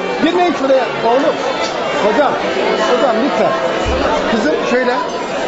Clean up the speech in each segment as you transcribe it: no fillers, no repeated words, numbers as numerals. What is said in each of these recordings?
Girmeyin şuraya oğlum. Hocam lütfen. Kızım şöyle.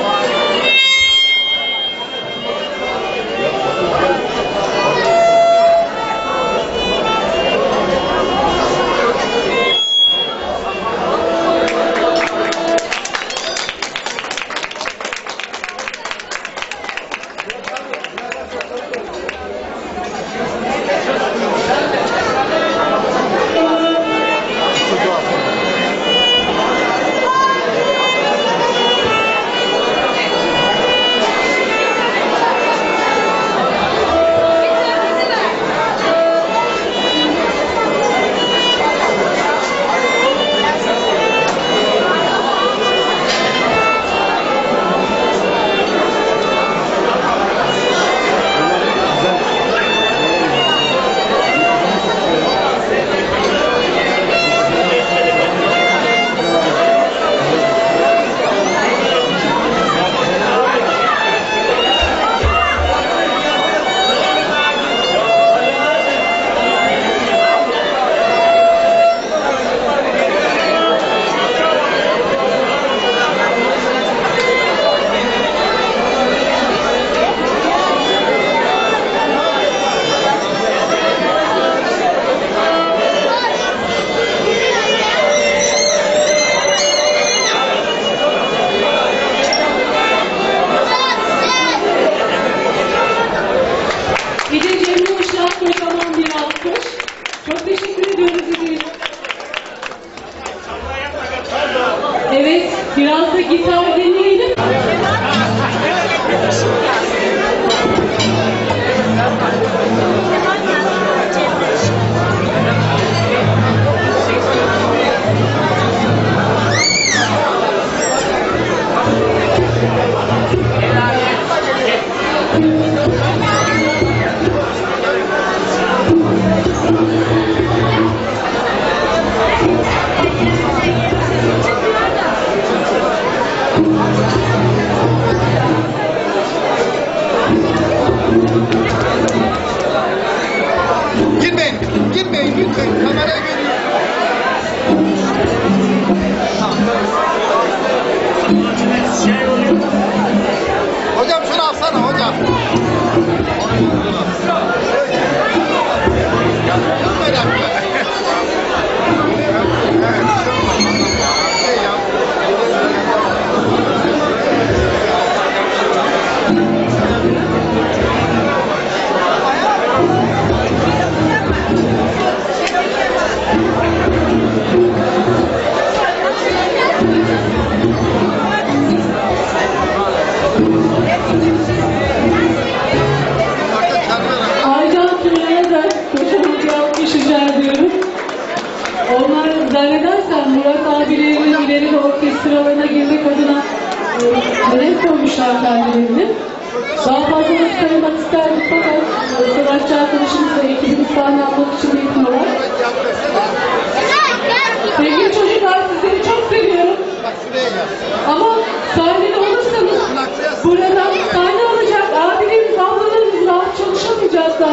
Çok teşekkür ediyoruz Hediye. Evet, biraz da gitar deneyelim. Girmeyin lütfen. Kameraya görüyorum. Hocam şunu alsana hocam. Onlar zannedersen Murat abilerinin ileride orkestralarına girmek adına hedef koymuşlar kendilerini. Daha fazla vakit ayırmak isterdik fakat sanatçı arkadaşımız ve ekibimiz sahne almak için bekliyorlar. Sevgili çocuklar, sizleri çok seviyorum. Ama sahnede olursanız buradan sahne alacak abilerimiz, ablalarımız rahat çalışamayacaklar.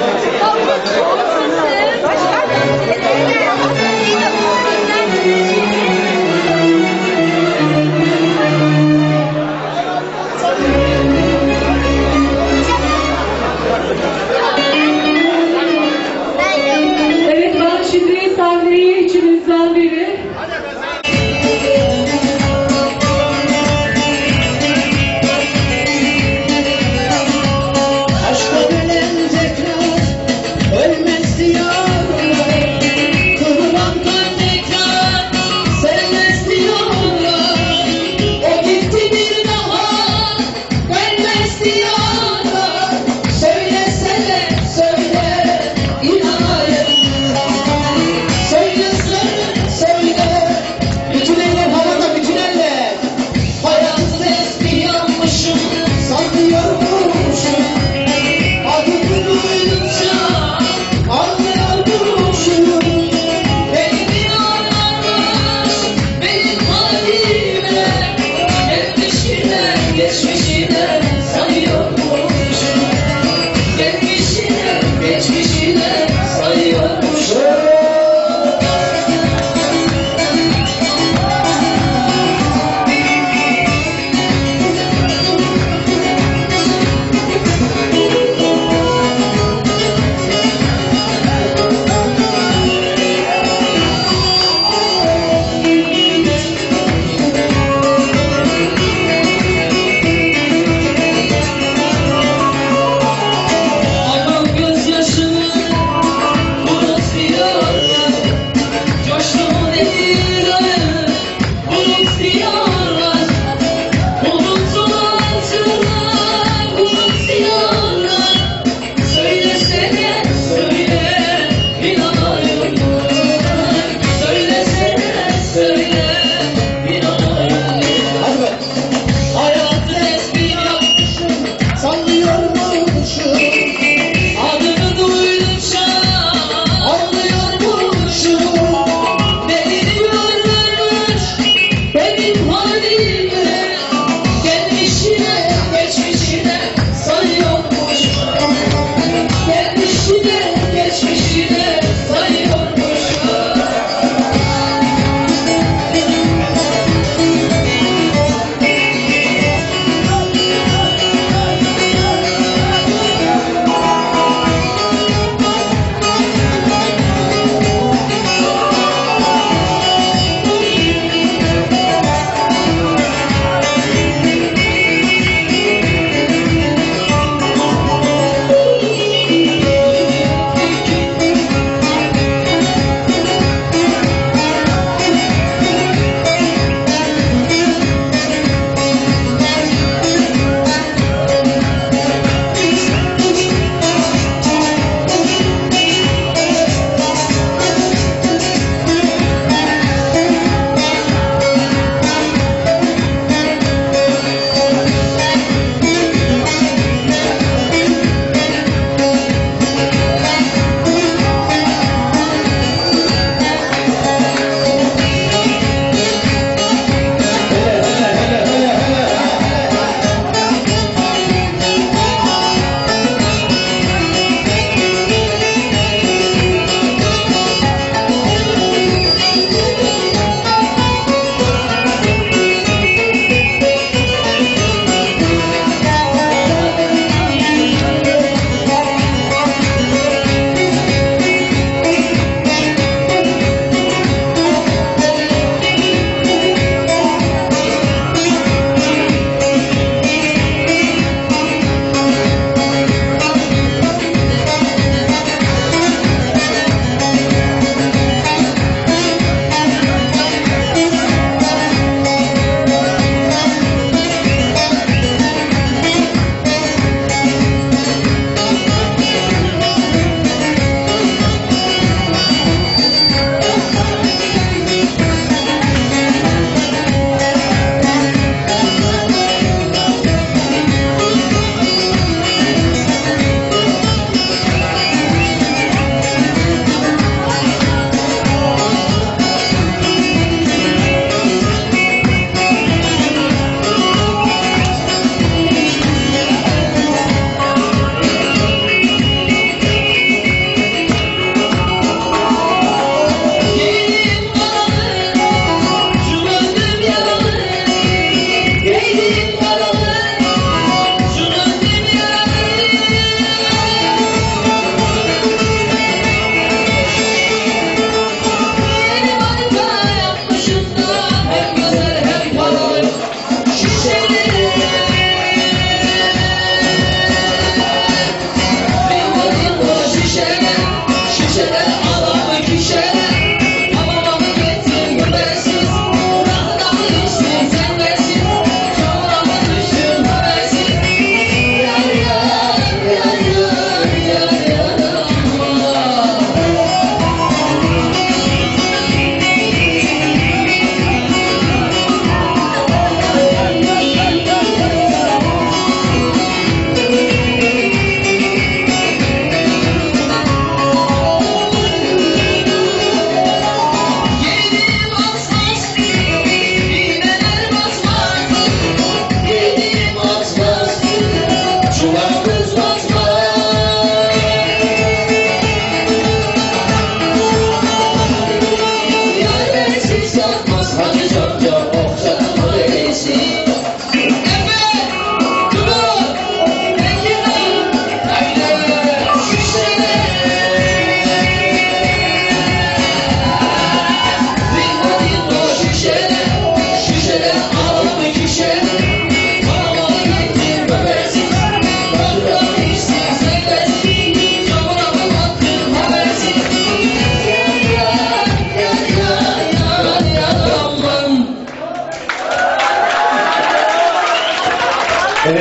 Başka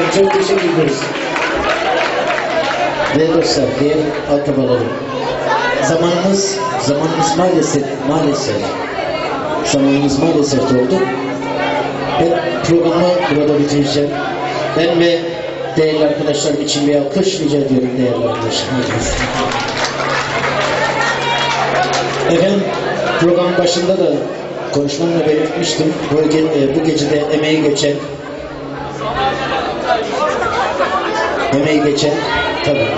çok teşekkür ederiz. Ve dostlar, diğer akrabalarım. Zamanımız maalesef doldu. Ben programı burada bitireceğim. Ben ve değerli arkadaşlarım için bir alkış rica ediyorum değerli arkadaşlar. Efendim, programın başında da konuşmamla belirtmiştim. Bu gecede emeği geçen tabii.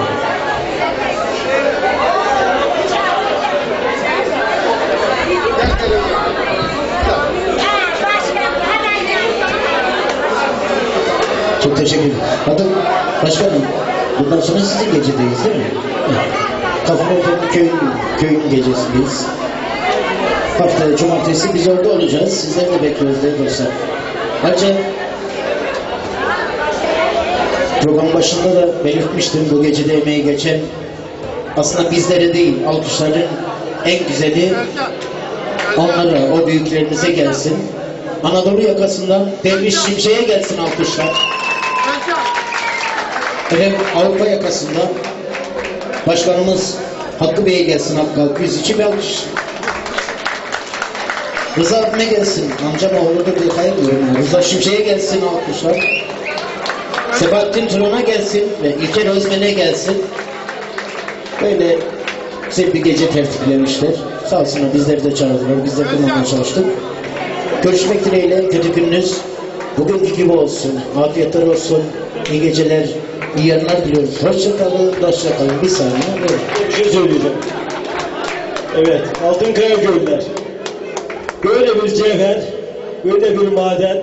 Çok teşekkür ederim. Bakın başkanım, bundan sonra sizin gecedeyiz değil mi? Evet. Kafamoğlu köyün gecesindeyiz. Haftaya cumartesi biz orada olacağız. Sizleri de bekliyoruz değerli dostlar. Ayrıca program başında da belirtmiştim, bu gecede emeği geçen aslında bizlere değil, alkışların en güzeli onlara, o büyüklerimize gelsin. Anadolu yakasından Derviş Şimşek'e gelsin alkışlar. Efendim, Avrupa yakasından Başkanımız Hakkı Bey'e gelsin, Hakkı Akgüz için bir alkış. Rıza abime gelsin, amcam oğludur diye hayır diyorum ya. Rıza Şimşek'e gelsin alkışlar. Sebahattin Turan'a gelsin ve İlker Özmen'e gelsin. Böyle güzel bir gece tertiplemişler. Sağ olsunlar, bizleri de çağırdılar, biz de bulmaya çalıştık. Görüşmek dileğiyle, kötü gününüz bugünkü gibi olsun. Afiyetler olsun, iyi geceler, iyi yarınlar diliyoruz. Hoşça kalın, hoşça kalın. Bir saniye. Evet. Bir şey söyleyeceğim. Evet, Altınkaya Göller. Böyle bir cevher, böyle bir maden.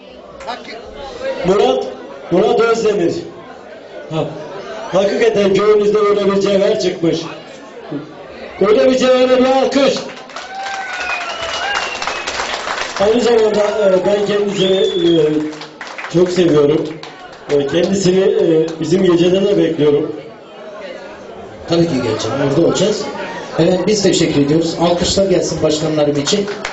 Murat Özdemir. Hakikaten köyümüzde böyle bir cevher çıkmış. Böyle bir cevhere bir alkış. Aynı zamanda ben kendisini çok seviyorum. Kendisini bizim geceden de bekliyorum. Tabii ki geleceğim. Orada olacağız. Evet, biz teşekkür ediyoruz. Alkışlar gelsin başkanlarım için.